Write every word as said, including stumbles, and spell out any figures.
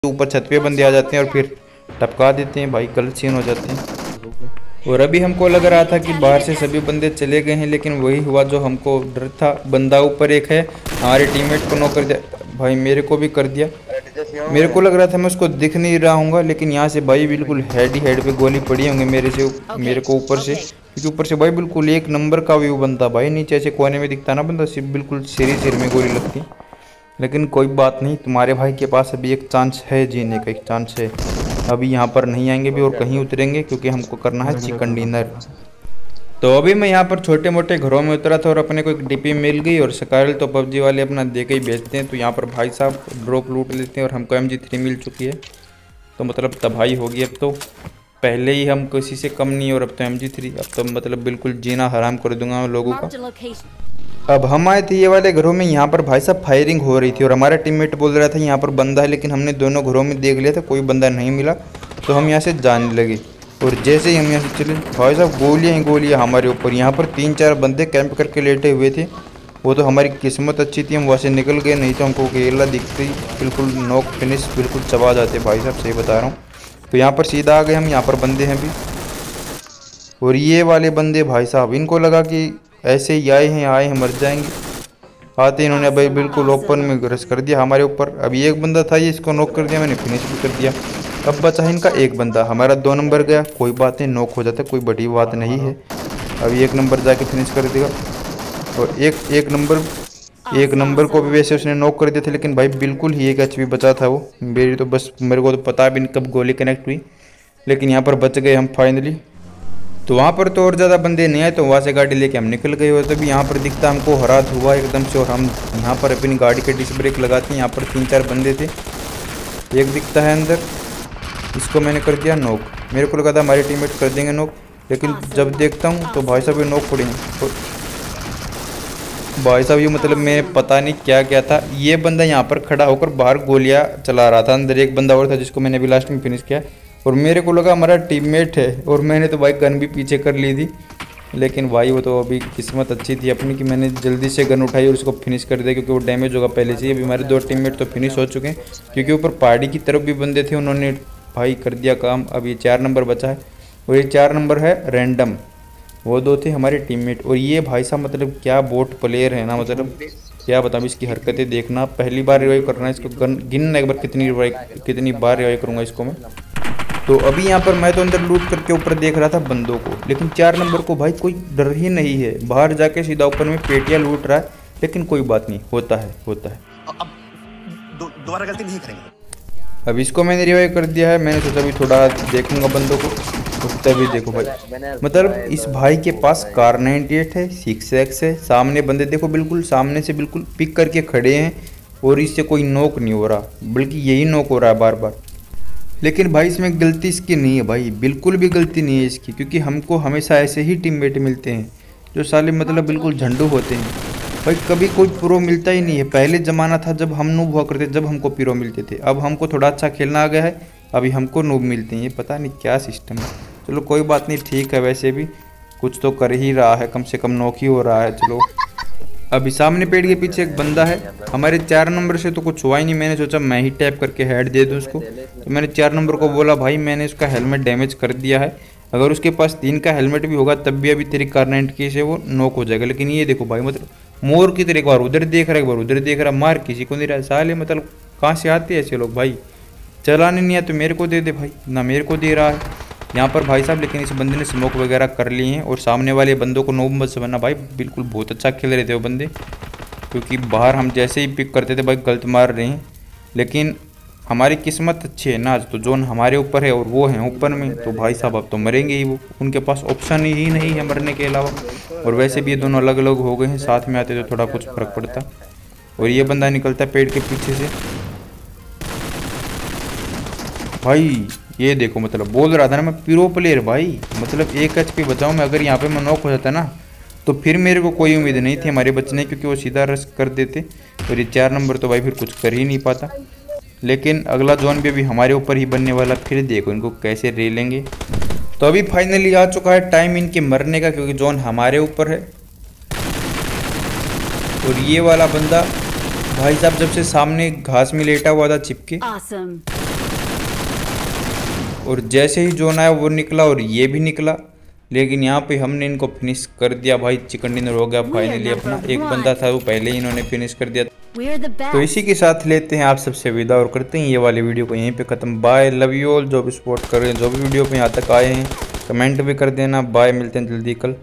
ऊपर छत पे बंदे आ जाते हैं और फिर टपका देते हैं भाई, गलत सीन हो जाते हैं। और अभी हमको लग रहा था कि बाहर से सभी बंदे चले गए हैं, लेकिन वही हुआ जो हमको डर था। बंदा ऊपर एक है, हमारे टीममेट को नॉक कर दिया भाई, मेरे को भी कर दिया। मेरे को लग रहा था मैं उसको दिख नहीं रहा हूँगा, लेकिन यहाँ से भाई बिल्कुल हेड ही हेड पे गोली पड़ी होंगे मेरे से, मेरे को ऊपर से, क्योंकि ऊपर से भाई बिल्कुल एक नंबर का व्यू बनता भाई। नीचे ऐसे कोने में दिखता ना बंदा, सिर्फ बिल्कुल सिर ही सिर में गोली लगती। लेकिन कोई बात नहीं, तुम्हारे भाई के पास अभी एक चांस है, जीने का एक चांस है। अभी यहाँ पर नहीं आएंगे भी और कहीं उतरेंगे, क्योंकि हमको करना है चिकन डिनर। तो अभी मैं यहाँ पर छोटे मोटे घरों में उतरा था और अपने को एक डीपी मिल गई, और स्कारल तो पबजी वाले अपना दे के ही भेजते हैं। तो यहाँ पर भाई साहब ड्रॉप लूट लेते हैं और हमको एम जी थ्री मिल चुकी है। तो मतलब तबाही होगी अब तो, पहले ही हम किसी से कम नहीं, और अब तो एम जी थ्री, अब तो मतलब बिल्कुल जीना हराम कर दूंगा मैं लोगों का। अब हम आए थे ये वाले घरों में, यहाँ पर भाई साहब फायरिंग हो रही थी और हमारा टीममेट बोल रहा था यहाँ पर बंदा है, लेकिन हमने दोनों घरों में देख लिया था, कोई बंदा नहीं मिला। तो हम यहाँ से जाने लगे, और जैसे ही हम यहाँ से चले भाई साहब गोलियाँ ही गोलियाँ हमारे ऊपर। यहाँ पर तीन चार बंदे कैंप करके लेटे हुए थे। वो तो हमारी किस्मत अच्छी थी, हम वहाँ से निकल गए, नहीं तो हमको अकेला दिखते ही बिल्कुल नॉक फिनिश बिल्कुल चबा जाते भाई साहब, सही बता रहा हूँ। तो यहाँ पर सीधा आ गए हम, यहाँ पर बंदे हैं भी। और ये वाले बंदे भाई साहब, इनको लगा कि ऐसे ही आए हैं आए हैं मर जाएंगे, आते इन्होंने भाई बिल्कुल ओपन में रश कर दिया हमारे ऊपर। अभी एक बंदा था, ये इसको नॉक कर दिया मैंने, फिनिश भी कर दिया। अब बचा इनका एक बंदा, हमारा दो नंबर गया, कोई बात नहीं, नॉक हो जाता, कोई बड़ी बात नहीं है। अभी एक नंबर जाके फिनिश कर देगा। और एक एक नंबर एक नंबर को भी वैसे उसने नॉक कर दिया था, लेकिन भाई बिल्कुल ही एक एच पी बचा था वो मेरी, तो बस मेरे को तो पता भी नहीं कब गोली कनेक्ट हुई, लेकिन यहाँ पर बच गए हम फाइनली। तो वहाँ पर तो और ज़्यादा बंदे नहीं आए, तो वहाँ से गाड़ी लेके हम निकल गए। और तभी यहाँ पर दिखता हमको हरात हुआ एकदम से, और हम यहाँ पर अपनी गाड़ी के डिस्क ब्रेक लगाते हैं। यहाँ पर तीन चार बंदे थे, एक दिखता है अंदर, इसको मैंने कर दिया नॉक। मेरे को लगा था हमारे टीममेट कर देंगे नॉक, लेकिन जब देखता हूँ तो भाई साहब ये नॉक पड़े हैं। तो भाई साहब ये मतलब मैं पता नहीं क्या क्या था, ये बंदा यहाँ पर खड़ा होकर बाहर गोलियाँ चला रहा था। अंदर एक बंदा और था जिसको मैंने अभी लास्ट में फिनिश किया, और मेरे को लगा हमारा टीममेट है, और मैंने तो भाई गन भी पीछे कर ली थी। लेकिन भाई वो तो अभी किस्मत अच्छी थी अपनी कि मैंने जल्दी से गन उठाई और उसको फिनिश कर दिया, क्योंकि वो डैमेज होगा पहले से ही। अभी हमारे दो टीममेट तो फिनिश हो चुके हैं, क्योंकि ऊपर पहाड़ी की तरफ भी बंदे थे, उन्होंने भाई कर दिया काम। अब ये चार नंबर बचा है, और ये चार नंबर है रैंडम, वो दो थे हमारे टीममेट। और ये भाई साहब मतलब क्या बोट प्लेयर है ना, मतलब क्या बताऊँ, इसकी हरकतें देखना। पहली बार रिवाइव करना है इसको, गन गिनना एक बार कितनी रिवाइव कितनी बार रिवाइव करूँगा इसको मैं। तो अभी यहाँ पर मैं तो अंदर लूट करके ऊपर देख रहा था बंदों को, लेकिन चार नंबर को भाई कोई डर ही नहीं है, बाहर जाके सीधा ऊपर में पेटियाँ लूट रहा है। लेकिन कोई बात नहीं, होता है होता है, अब दोबारा गलती नहीं करेंगे। अब इसको मैंने रिवाइव कर दिया है। मैंने सोचा अभी थोड़ा देखूंगा बंदों को, तभी देखो भाई मतलब इस भाई के पास कार नाइन्टी एट है, सिक्स एक्स है, सामने बंदे देखो बिल्कुल सामने से बिल्कुल पिक करके खड़े हैं, और इससे कोई नॉक नहीं हो रहा, बल्कि यही नॉक हो रहा है बार बार। लेकिन भाई इसमें गलती इसकी नहीं है भाई, बिल्कुल भी गलती नहीं है इसकी, क्योंकि हमको हमेशा ऐसे ही टीममेट मिलते हैं जो साले मतलब बिल्कुल झंडू होते हैं भाई। कभी कोई प्रो मिलता ही नहीं है। पहले ज़माना था जब हम नूब हुआ करते, जब हमको प्रो मिलते थे, अब हमको थोड़ा अच्छा खेलना आ गया है, अभी हमको नूब मिलते हैं। ये पता नहीं क्या सिस्टम है, चलो कोई बात नहीं, ठीक है। वैसे भी कुछ तो कर ही रहा है, कम से कम नॉक ही हो रहा है। चलो अभी सामने पेड़ के पीछे एक बंदा है, हमारे चार नंबर से तो कुछ हुआ ही नहीं। मैंने सोचा मैं ही टैप करके हेड दे दूं उसको, तो मैंने चार नंबर को बोला भाई मैंने उसका हेलमेट डैमेज कर दिया है, अगर उसके पास तीन का हेलमेट भी होगा तब भी अभी तेरी कार नाइन्टी की से वो नॉक हो जाएगा। लेकिन ये देखो भाई मतलब मोर की तरह एक बार उधर देख रहा है एक बार उधर देख रहा, मार किसी को नहीं रहा। साले मतलब कहाँ से आते हैं ऐसे लोग भाई, चलाने नहीं आते मेरे को दे दे भाई, ना मेरे को दे रहा है यहाँ पर भाई साहब। लेकिन इस बंदे ने स्मोक वगैरह कर लिए हैं, और सामने वाले बंदों को नोब मत समझना भाई, बिल्कुल बहुत अच्छा खेल रहे थे वो बंदे, क्योंकि बाहर हम जैसे ही पिक करते थे भाई गलत मार रहे हैं। लेकिन हमारी किस्मत अच्छी है ना आज, तो जोन हमारे ऊपर है और वो हैं ऊपर में, तो भाई साहब अब तो मरेंगे ही वो, उनके पास ऑप्शन ही नहीं है मरने के अलावा। और वैसे भी ये दोनों अलग अलग हो गए हैं, साथ में आते तो थोड़ा कुछ फर्क पड़ता। और ये बंदा निकलता है पेड़ के पीछे से भाई, ये देखो मतलब बोल रहा था ना मैं प्रो प्लेयर भाई, मतलब एक एच पी बचाऊँ मैं, अगर यहाँ पे मैं नॉक हो जाता ना तो फिर मेरे को कोई उम्मीद नहीं थी हमारे बचने, क्योंकि वो सीधा रश कर देते। और ये चार नंबर तो भाई फिर कुछ कर ही नहीं पाता। लेकिन अगला जोन भी अभी हमारे ऊपर ही बनने वाला, फिर देखो इनको कैसे रे लेंगे। तो अभी फाइनली आ चुका है टाइम इनके मरने का, क्योंकि जोन हमारे ऊपर है। और ये वाला बंदा भाई साहब जब से सामने घास में लेटा हुआ था चिपके, awesome. और जैसे ही जोन आया वो निकला और ये भी निकला, लेकिन यहाँ पे हमने इनको फिनिश कर दिया भाई। चिकन डिनर हो गया फाइनली अपना। एक बंदा था वो पहले ही इन्होंने फिनिश कर दिया। तो इसी के साथ लेते हैं आप सबसे विदा और करते हैं ये वाली वीडियो को यहीं पे ख़त्म। Bye, love you all. जो भी सपोर्ट कर रहे हैं, जो भी वीडियो पे यहाँ तक आए हैं, कमेंट भी कर देना। बाय, मिलते हैं जल्दी कल।